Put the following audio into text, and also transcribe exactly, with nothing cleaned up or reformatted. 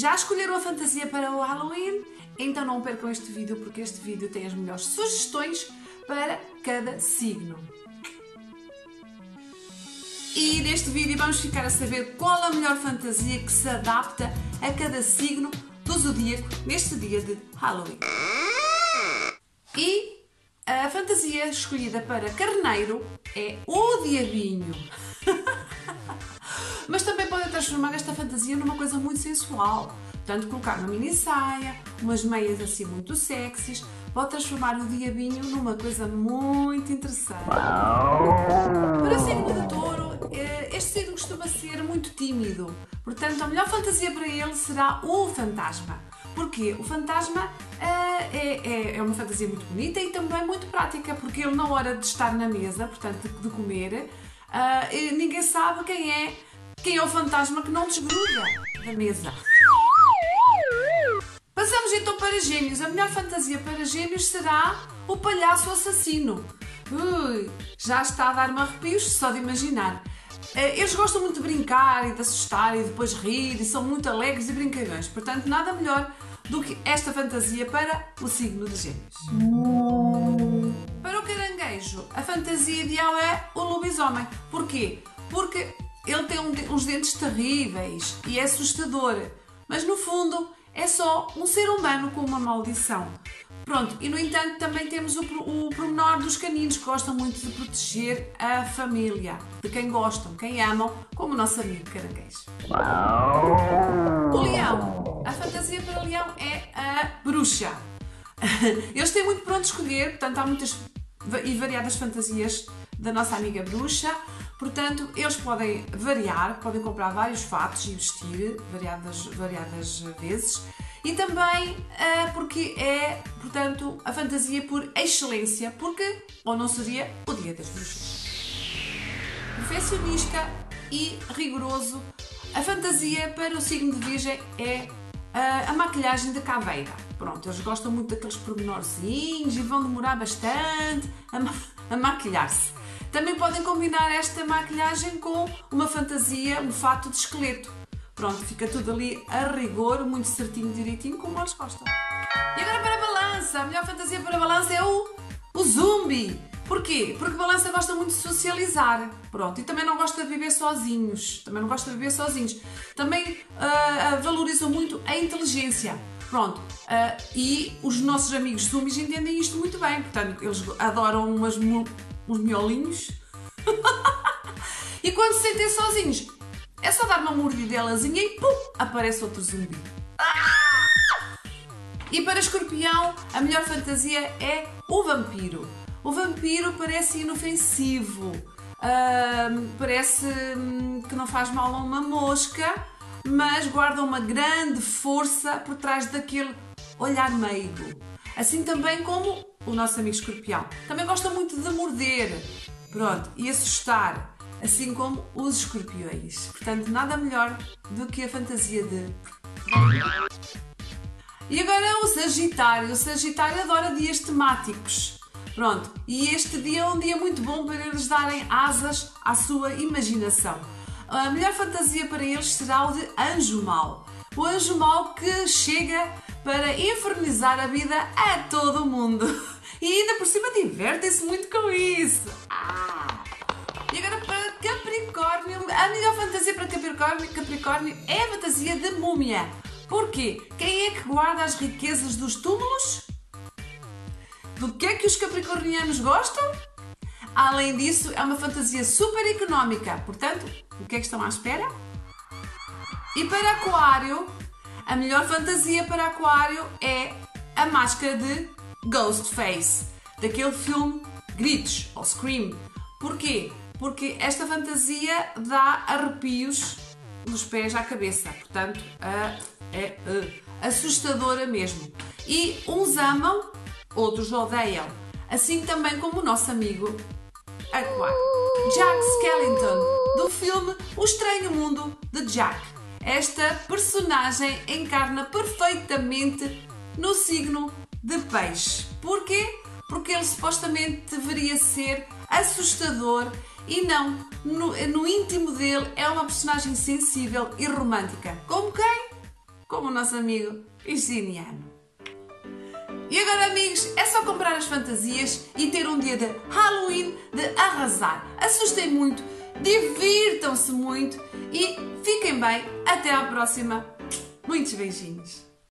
Já escolheram a fantasia para o Halloween? Então não percam este vídeo, porque este vídeo tem as melhores sugestões para cada signo. E neste vídeo vamos ficar a saber qual a melhor fantasia que se adapta a cada signo do zodíaco neste dia de Halloween. E a fantasia escolhida para Carneiro é o Diabinho. Mas também podem transformar esta fantasia numa coisa muito sensual. Portanto, colocar uma mini saia, umas meias assim muito sexys, pode transformar o Diabinho numa coisa muito interessante. Para o signo de Touro, este signo costuma ser muito tímido. Portanto, a melhor fantasia para ele será o fantasma. Porquê? O fantasma uh, é, é, é uma fantasia muito bonita e também muito prática, porque ele na hora de estar na mesa, portanto de, de comer, uh, ninguém sabe quem é, quem é o fantasma que não desgruda da mesa. Passamos então para Gêmeos. A melhor fantasia para Gêmeos será o palhaço assassino. Ui, já está a dar-me arrepios só de imaginar. Eles gostam muito de brincar e de assustar e depois rir e são muito alegres e brincalhões. Portanto, nada melhor do que esta fantasia para o signo de Gêmeos. Para o Caranguejo, a fantasia ideal é o lobisomem. Porquê? Porque ele tem um, uns dentes terríveis e é assustador. Mas no fundo é só um ser humano com uma maldição. Pronto, e no entanto também temos o, o pormenor dos caninos, que gostam muito de proteger a família, de quem gostam, quem amam, como o nosso amigo Caranguejo. O Leão. A fantasia para o Leão é a bruxa. Eles têm muito para onde escolher, portanto há muitas e variadas fantasias da nossa amiga bruxa. Portanto, eles podem variar, podem comprar vários fatos e vestir variadas, variadas vezes. E também uh, porque é, portanto, a fantasia por excelência, porque, ou não seria, o Dia das Bruxas. Perfeccionista e rigoroso, a fantasia para o signo de Virgem é uh, a maquilhagem de caveira. Pronto, eles gostam muito daqueles pormenorzinhos e vão demorar bastante a, ma a maquilhar-se. Também podem combinar esta maquilhagem com uma fantasia, um fato de esqueleto. Pronto, fica tudo ali a rigor, muito certinho, direitinho, como eles gostam. E agora para a Balança. A melhor fantasia para a Balança é o, o zumbi. Porquê? Porque a Balança gosta muito de socializar. Pronto, e também não gosta de viver sozinhos. Também não gosta de viver sozinhos. Também uh, valorizam muito a inteligência. Pronto, uh, e os nossos amigos zumbis entendem isto muito bem. Portanto, eles adoram umas, uns miolinhos. E quando se sentem sozinhos, é só dar uma mordidelazinha e pum, aparece outro zumbi. Ah! E para Escorpião, a melhor fantasia é o vampiro. O vampiro parece inofensivo, uh, parece que não faz mal a uma mosca, mas guarda uma grande força por trás daquele olhar meigo. Assim também como o nosso amigo Escorpião. Também gosta muito de morder, pronto, e assustar. Assim como os escorpiões. Portanto, nada melhor do que a fantasia de... E agora o Sagitário. O Sagitário adora dias temáticos. Pronto, e este dia é um dia muito bom para eles darem asas à sua imaginação. A melhor fantasia para eles será o de Anjo Mau. O Anjo Mau que chega para infernizar a vida a todo o mundo. E ainda por cima divertem-se muito com isso. Ah! E agora para Capricórnio, a melhor fantasia para Capricórnio, Capricórnio é a fantasia de múmia. Porquê? Quem é que guarda as riquezas dos túmulos? Do que é que os capricornianos gostam? Além disso, é uma fantasia super económica. Portanto, o que é que estão à espera? E para Aquário, a melhor fantasia para Aquário é a máscara de Ghostface, daquele filme Gritos, ou Scream. Porquê? Porque esta fantasia dá arrepios dos pés à cabeça, portanto é assustadora mesmo. E uns amam, outros odeiam, assim também como o nosso amigo Aquário. Jack Skellington, do filme O Estranho Mundo de Jack. Esta personagem encarna perfeitamente no signo de Peixe. Porquê? Porque ele supostamente deveria ser assustador e não, no, no íntimo dele é uma personagem sensível e romântica. Como quem? como o nosso amigo Virginiano. E agora, amigos, é só comprar as fantasias e ter um dia de Halloween de arrasar. Assustem muito, divirtam-se muito e fiquem bem. Até à próxima. Muitos beijinhos.